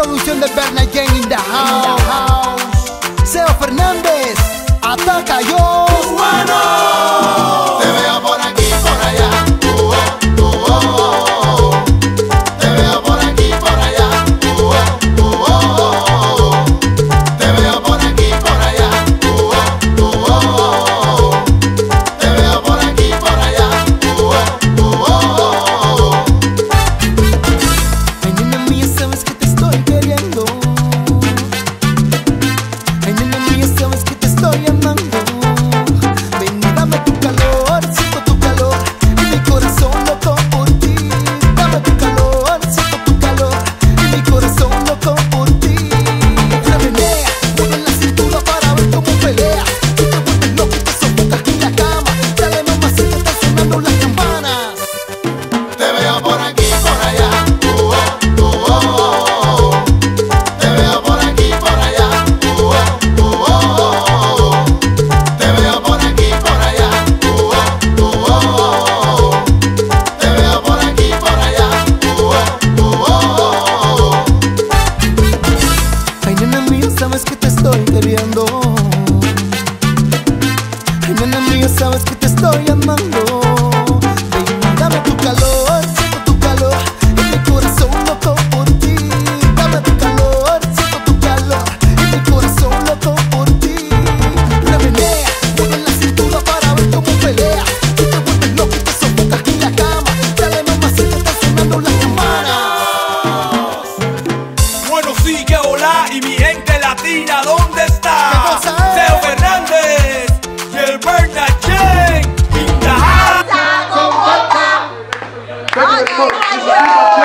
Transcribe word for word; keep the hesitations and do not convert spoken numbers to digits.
producción de Bernard Jane in the house. Seo Fernández, ataca yo. ¡Cubano! Te veo por aquí, por allá. Uh, oh, uh, oh. Te veo por aquí, por allá. Uh, oh, uh, oh. Te veo por aquí, por allá. Uh, oh, uh, oh. Te veo por aquí, por allá. Uh, oh, uh, oh. Ay, nena mía, sabes que te estoy queriendo. Ay, nena mía, sabes que te estoy amando. Ven y dame tu calor, siento tu calor y mi corazón loco por ti. Dame tu calor, siento tu calor y mi corazón loco por ti. Una menea, mueve la cintura para ver cómo pelea. Tú te vuelves loco y te sofocas en la cama. Dale mamacita, están sonando las campanas. Te veo por aquí, por allá. Uh, oh, uh, oh. Te veo por aquí, por allá. Uh, oh, uh, oh. Te veo por aquí, por allá. Uh, oh, uh, oh. Te veo por aquí, por allá. Uh, oh, uh, oh. Ay, nena mía, sabes que te estoy queriendo. Ay, nena mía, sabes que te estoy amando. Ven, dame tu calor, siento tu calor y mi corazón loco por ti. Dame tu calor, siento tu calor y mi corazón loco por ti. Una menea, mueve la cintura para ver cómo pelea. Tú te vuelves loco y te sofocas en la cama. Dale mamacita, están sonando las campanas. Bueno, sí que hola, y mi gente latina, ¿dónde está? ¿Qué cosa es? Seo Fernández y el Bernard Jane in the house. Ay, ay, ay.